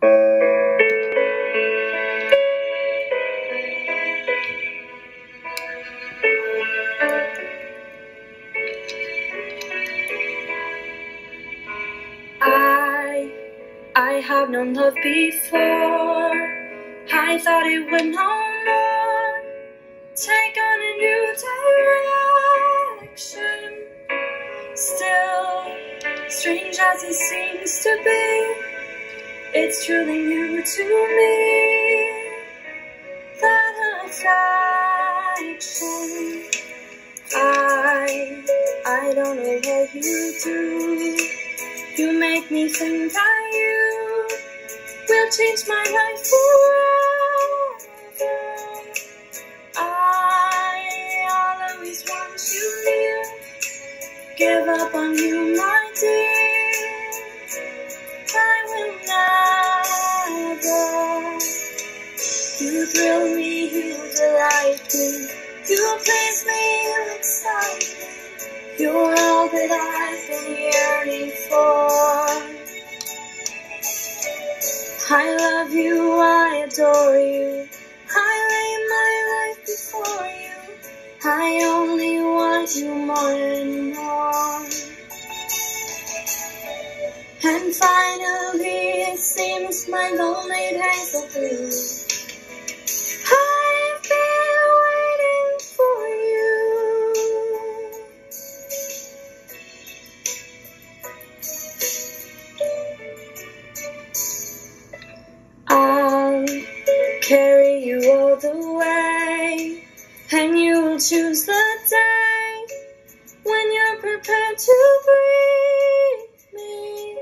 I have known love before. I thought it would no more take on a new direction. Still, strange as it seems to be, it's truly new to me, that affection. I don't know what you do. You make me think that you will change my life forever. I'll always want you near, give up on you, my dear, I will never. You thrill me, you delight me, you please me, you excite me. You're all that I've been yearning for. I love you, I adore you, I lay my life before you. I only want you more and more. And finally it seems my lonely days are through. I've been waiting for you. I'll carry you all the way, and you will choose the day when you're prepared to breathe me.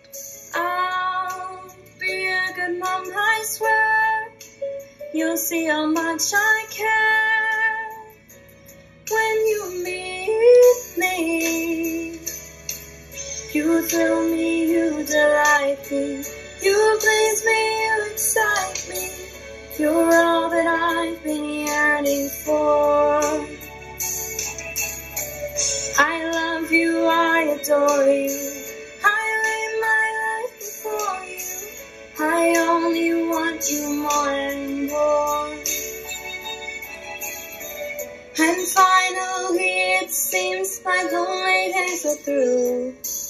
I'll be a good mom, I swear. You'll see how much I care when you meet me. You thrill me, you delight me, you please me, you excite me. You're all that I've been yearning for. I love you, I adore you, I lay my life before you. I only want you more and more. And finally it seems my lonely days are through.